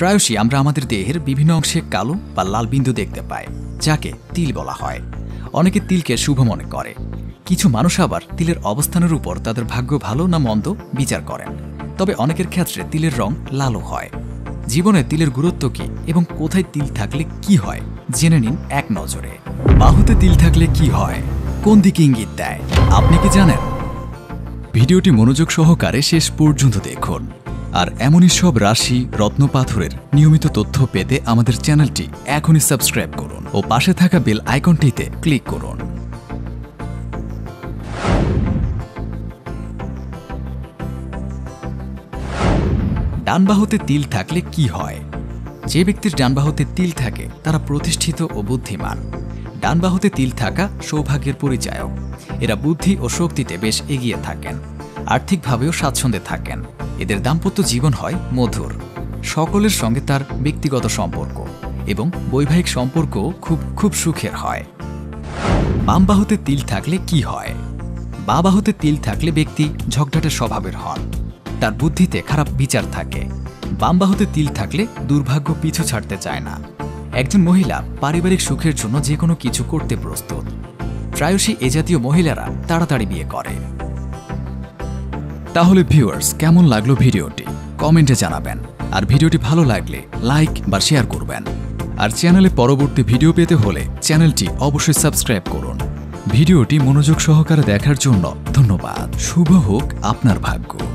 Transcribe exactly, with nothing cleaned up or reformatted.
প্রায়শই আমরা আমাদের দেহের বিভিন্ন অংশে কালো বা লাল বিন্দু দেখতে পাই, যাকে তিল বলা হয়। অনেকে তিলকে শুভ মনে করে। কিছু মানুষ আবার তিলের অবস্থানের উপর তাদের ভাগ্য ভালো না মন্দ বিচার করেন। তবে অনেকের ক্ষেত্রে তিলের রং লালও হয়। জীবনে তিলের গুরুত্ব কি এবং কোথায় তিল থাকলে কি হয় জেনে নিন এক নজরে। বাহুতে তিল থাকলে কি হয়, কোন দিকে ইঙ্গিত দেয়, আপনি কি জানেন? ভিডিওটি মনোযোগ সহকারে শেষ পর্যন্ত দেখুন। আর এমনই সব রাশি রত্ন পাথরের নিয়মিত তথ্য পেতে আমাদের চ্যানেলটি এখনই সাবস্ক্রাইব করুন ও পাশে থাকা বেল আইকনটিতে ক্লিক করুন। ডান বাহুতে তিল থাকলে কি হয়? যে ব্যক্তির ডান বাহুতে তিল থাকে তারা প্রতিষ্ঠিত ও বুদ্ধিমান। ডান বাহুতে তিল থাকা সৌভাগ্যের পরিচায়ক। এরা বুদ্ধি ও শক্তিতে বেশ এগিয়ে থাকেন, আর্থিকভাবেও স্বাচ্ছন্দ্যে থাকেন। এদের দাম্পত্য জীবন হয় মধুর। সকলের সঙ্গে তার ব্যক্তিগত সম্পর্ক এবং বৈবাহিক সম্পর্কও খুব খুব সুখের হয়। বাম বাহুতে তিল থাকলে কি হয়? বাঁ বাহুতে তিল থাকলে ব্যক্তি ঝগড়াটে স্বভাবের হন। তার বুদ্ধিতে খারাপ বিচার থাকে। বাম বাহুতে তিল থাকলে দুর্ভাগ্য পিছু ছাড়তে চায় না। একজন মহিলা পারিবারিক সুখের জন্য যে কোনো কিছু করতে প্রস্তুত। প্রায়শই এ জাতীয় মহিলারা তাড়াতাড়ি বিয়ে করে। তাহলে ভিউয়ার্স, কেমন লাগলো ভিডিওটি কমেন্টে জানাবেন। আর ভিডিওটি ভালো লাগলে লাইক বা শেয়ার করবেন। আর চ্যানেলে পরবর্তী ভিডিও পেতে হলে চ্যানেলটি অবশ্যই সাবস্ক্রাইব করুন। ভিডিওটি মনোযোগ সহকারে দেখার জন্য ধন্যবাদ। শুভ হোক আপনার ভাগ্য।